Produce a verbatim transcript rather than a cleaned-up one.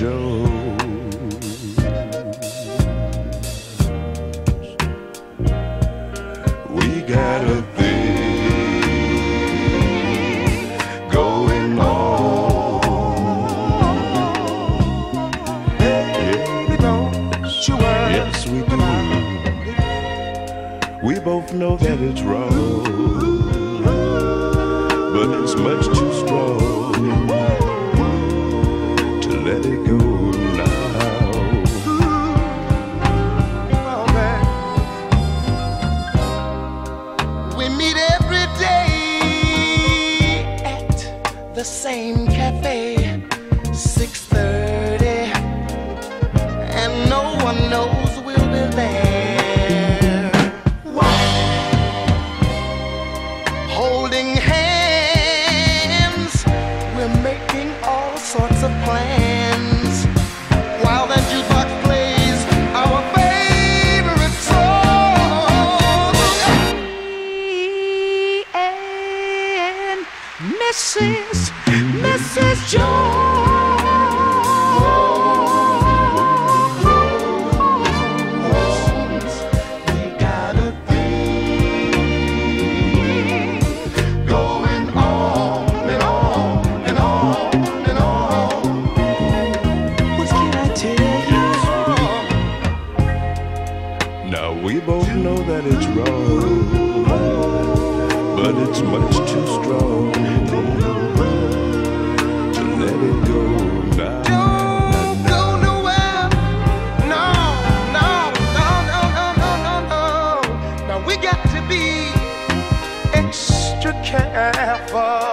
Jones. We got a thing going on. Baby, don't you worry. Yes, we do. We both know that it's wrong, but it's much too strong to let it go now. Oh, man. We meet every day at the same cafe, six thirty, and no one knows we'll be there. Why? Holding hands, we're making all sorts of plans, while the jukebox plays our favorite song. Me and Missus Missus Jones, we got a thing going on and on and on and on. What can I tell you? Now we both know that it's wrong, but it's much too strong to let it go now. Don't go nowhere. No, no, no, no, no, no, no, no. Now we got to be extra careful.